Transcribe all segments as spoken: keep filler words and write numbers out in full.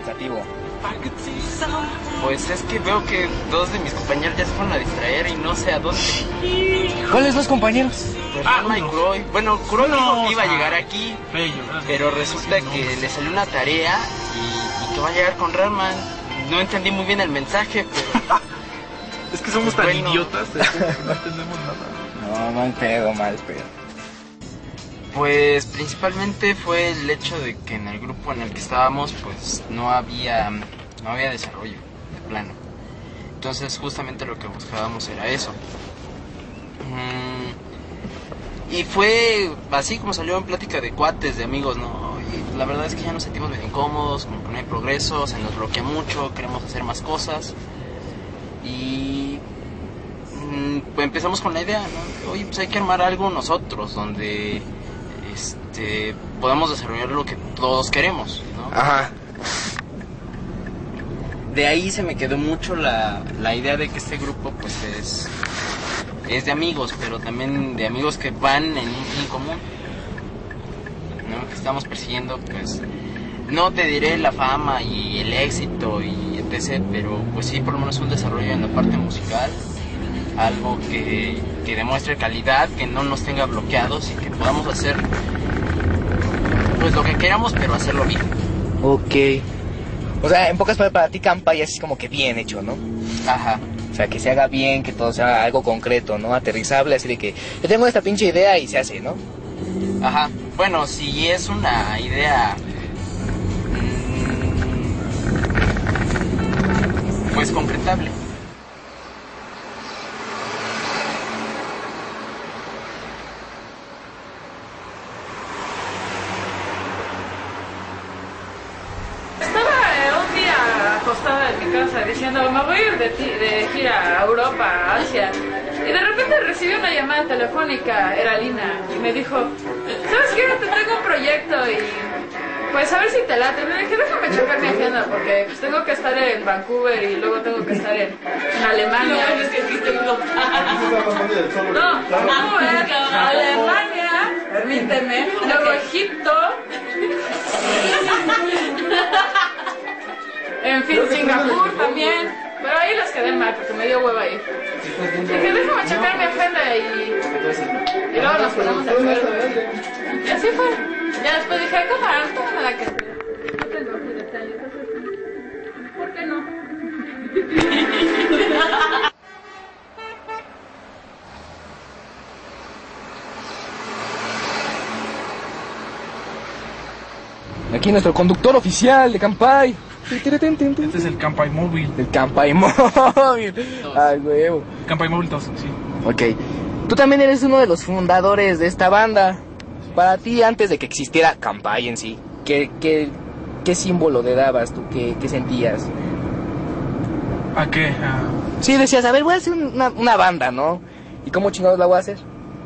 pensativo. Pues es que veo que dos de mis compañeros ya se fueron a distraer y no sé a dónde. ¿Cuáles dos compañeros? Rama y Kuroy. Bueno, Kuroy No, dijo que iba a o sea, llegar aquí, bello, pero resulta que le salió una tarea y, y que va a llegar con Raman. No entendí muy bien el mensaje, pero... Es que somos tan Bueno. idiotas, que no entendemos nada. No, mal pedo, mal pedo. Pues principalmente fue el hecho de que en el grupo en el que estábamos pues no había no había desarrollo de plano. Entonces justamente lo que buscábamos era eso. Mm, y fue así como salió en plática de cuates, de amigos, ¿no? Y la verdad es que ya nos sentimos medio incómodos, como que no hay progreso, se nos bloquea mucho, queremos hacer más cosas. Y mm, pues empezamos con la idea, ¿no? Oye, pues hay que armar algo nosotros donde este, podamos desarrollar lo que todos queremos, ¿no? Ajá. De ahí se me quedó mucho la, la idea de que este grupo pues es, es de amigos, pero también de amigos que van en un fin común, ¿no? Que estamos persiguiendo, pues, no te diré la fama y el éxito y etcétera, pero pues sí por lo menos un desarrollo en la parte musical, algo que, que demuestre calidad, que no nos tenga bloqueados y que podamos hacer pues lo que queramos, pero hacerlo bien. Ok. O sea, en pocas palabras, para ti Campai es como que bien hecho, ¿no? Ajá. O sea, que se haga bien, que todo sea algo concreto, ¿no? Aterrizable, así de que yo tengo esta pinche idea y se hace, ¿no? Ajá. Bueno, si es una idea mmm, pues concretable. Acostada en mi casa diciendo me voy a ir de, ti, de gira a Europa, a Asia, y de repente recibí una llamada telefónica, era Lina, y me dijo, ¿sabes qué? Te tengo un proyecto y pues a ver si te late. Me dije, déjame checar mi agenda porque pues, tengo que estar en Vancouver y luego tengo que estar en, en Alemania. No, es que aquí tengo... No, Vancouver, Alemania, permíteme, luego Egipto. En fin, Singapur también, pero ahí las quedé mal porque me dio hueva ir. Dije, déjame checar mi agenda y, y luego nos ponemos de acuerdo. Y así fue. Ya después dije, cámara, no tengo nada que hacer. No tengo así detalles, entonces, ¿por qué no? Aquí nuestro conductor oficial de Campai. Este es el Campai Móvil. El Campai Móvil. Ay, huevo. Campai Móvil dos, sí. Ok. Tú también eres uno de los fundadores de esta banda. Para ti, antes de que existiera Campai en sí, ¿qué, qué, qué símbolo le dabas tú? ¿Qué, qué sentías? ¿A qué? Ah. Sí, decías, a ver, voy a hacer una, una banda, ¿no? ¿Y cómo chingados la voy a hacer?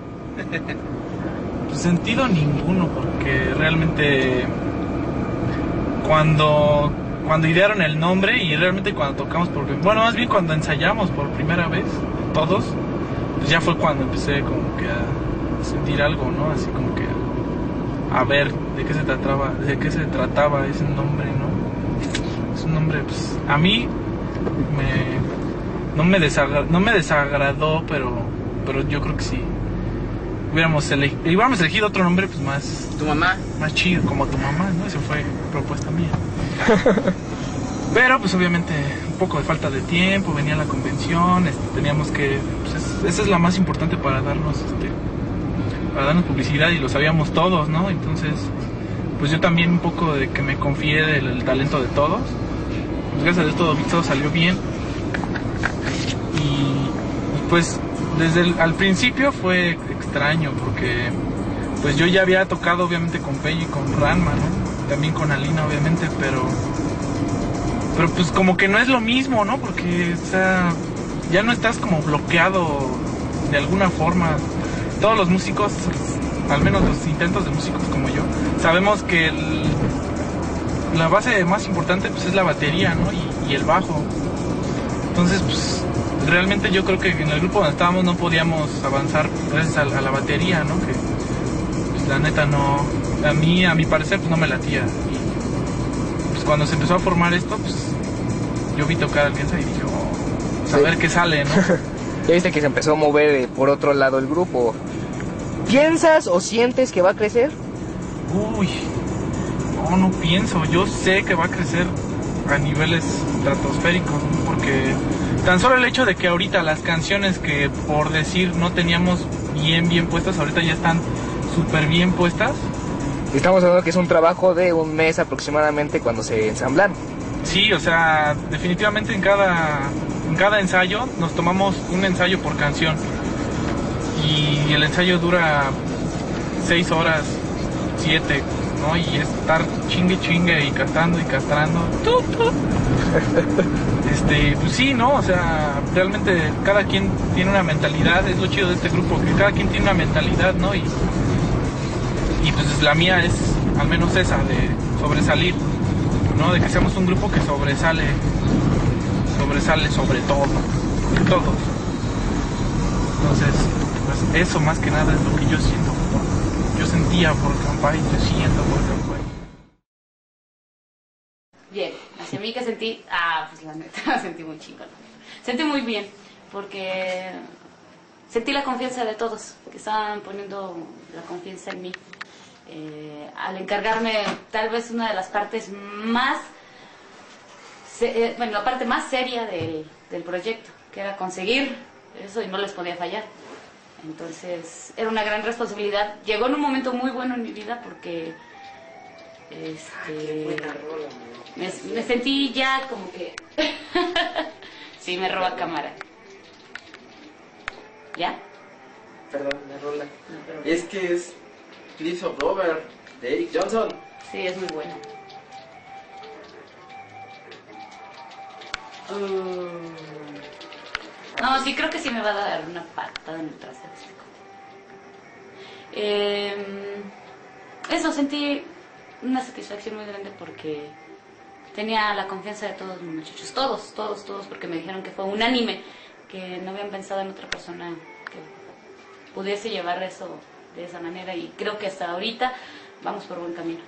Pues sentido ninguno, porque realmente cuando... Cuando idearon el nombre y realmente cuando tocamos por... Bueno, más bien cuando ensayamos por primera vez, todos, pues ya fue cuando empecé como que a sentir algo, ¿no? Así como que a ver de qué se trataba, de qué se trataba ese nombre, ¿no? Es un nombre, pues, a mí me... No me, desagra, no me desagradó, pero, pero yo creo que sí. Hubiéramos elegido, hubiéramos elegido otro nombre, pues más... ¿Tu mamá? Más chido, como tu mamá, ¿no? Esa fue propuesta mía. Pero pues obviamente un poco de falta de tiempo, venía la convención, este, teníamos que, pues es, esa es la más importante para darnos, este, para darnos publicidad y lo sabíamos todos, ¿no? Entonces, pues yo también un poco de que me confié del el talento de todos, pues gracias a Dios todo, todo salió bien y, y pues desde el al principio fue extraño porque pues yo ya había tocado obviamente con Pello y con Ranma, ¿no? También con Alina obviamente, pero pero pues como que no es lo mismo, ¿no? Porque o sea, ya no estás como bloqueado de alguna forma. Todos los músicos, al menos los intentos de músicos como yo, sabemos que el, la base más importante pues es la batería, ¿no? Y, y el bajo. Entonces pues realmente yo creo que en el grupo donde estábamos no podíamos avanzar gracias a, a la batería, ¿no? Que pues, la neta no, a mí, a mi parecer pues no me latía. Y, pues cuando se empezó a formar esto, pues yo vi tocar al Kenza y dije, oh, pues, a Sí. ver qué sale, ¿no? Ya viste que se empezó a mover eh, por otro lado el grupo. ¿Piensas o sientes que va a crecer? Uy, no, no pienso. Yo sé que va a crecer a niveles estratosféricos, ¿no? Porque tan solo el hecho de que ahorita las canciones que por decir no teníamos bien, bien puestas, ahorita ya están súper bien puestas. Estamos hablando que es un trabajo de un mes aproximadamente cuando se ensamblan. Sí, o sea, definitivamente en cada, en cada ensayo nos tomamos un ensayo por canción. Y el ensayo dura seis horas, siete, ¿no? Y estar chingue chingue y cantando y castrando. ¡Tú, tú! Este, pues sí, ¿no? O sea, realmente cada quien tiene una mentalidad, es lo chido de este grupo, que cada quien tiene una mentalidad, ¿no? Y, y pues la mía es al menos esa, de sobresalir, ¿no? De que seamos un grupo que sobresale, sobresale sobre todo, sobre todos. Entonces, pues eso más que nada es lo que yo siento, por, yo sentía por Campay, yo siento por Campay. Bien, hacia mí que sentí, ah, pues la neta, sentí muy chingón. Sentí muy bien, porque sentí la confianza de todos, que estaban poniendo la confianza en mí. Eh, al encargarme tal vez una de las partes más, se, eh, bueno, la parte más seria del, del proyecto, que era conseguir eso y no les podía fallar. Entonces era una gran responsabilidad. Llegó en un momento muy bueno en mi vida porque este, me, me sentí ya como que sí, me roba cámara. ¿Ya? Perdón, me rola. No, pero- Es que es Cliffs of Dover de Eric Johnson. Sí, es muy bueno. Uh, No, sí, creo que sí me va a dar una patada en el trasero este compa. Eh, eso, sentí una satisfacción muy grande porque tenía la confianza de todos los muchachos. Todos, todos, todos, porque me dijeron que fue unánime, que no habían pensado en otra persona que pudiese llevar eso de esa manera. Y creo que hasta ahorita vamos por buen camino.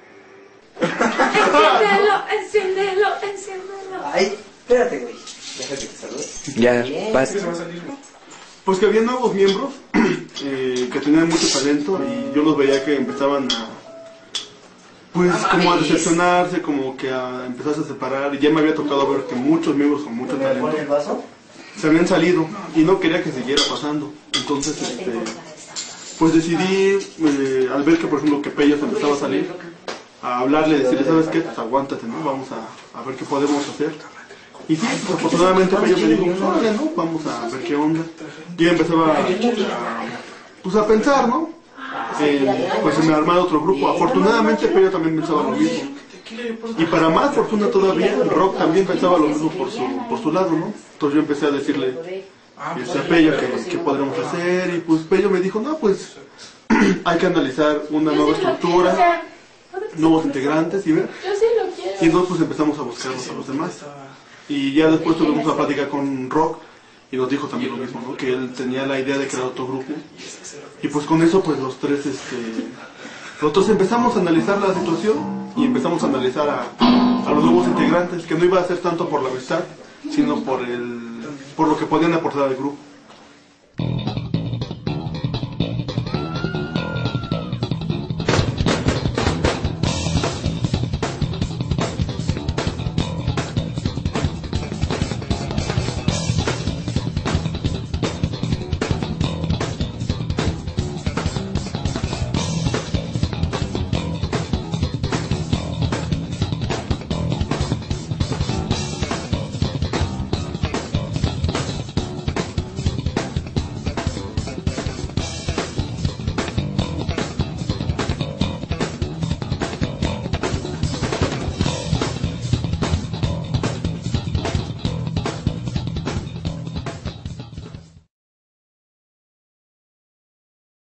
Enciéndelo, enciéndelo, enciéndelo. Ay, espérate, güey. Déjate que te salude. Ya, Bien. vas. Pues que había nuevos miembros eh, que tenían mucho talento y yo los veía que empezaban a, pues como a decepcionarse, como que a empezarse a separar, y ya me había tocado ver que muchos miembros con mucho ¿Me pone el talento vaso? se habían salido y no quería que siguiera pasando. Entonces, este, pues decidí, eh, al ver que por ejemplo que Pello se empezaba a salir, a hablarle, decirle, ¿sabes qué? Pues aguántate, ¿no? Vamos a, a ver qué podemos hacer. Y sí, pues, afortunadamente Pello me dijo, pues órale, ¿no? Vamos a ver qué onda. Y yo empezaba a, pues a pensar, ¿no? Eh, pues se me armaba otro grupo. Afortunadamente Pello también pensaba lo mismo. Y para más fortuna todavía, Rock también pensaba lo mismo por su, por su lado, ¿no? Entonces yo empecé a decirle este, a Pello que, que podremos hacer, y pues Pello me dijo, no, pues hay que analizar una nueva estructura, nuevos integrantes y ver. Y entonces pues empezamos a buscarnos a los demás. Y ya después tuvimos una plática con Rock y nos dijo también lo mismo, ¿no? Que él tenía la idea de crear otro grupo. Y pues con eso pues los tres, este, nosotros empezamos a analizar la situación y empezamos a analizar a, a los nuevos integrantes, que no iba a ser tanto por la amistad, sino por el, por lo que podían aportar al grupo.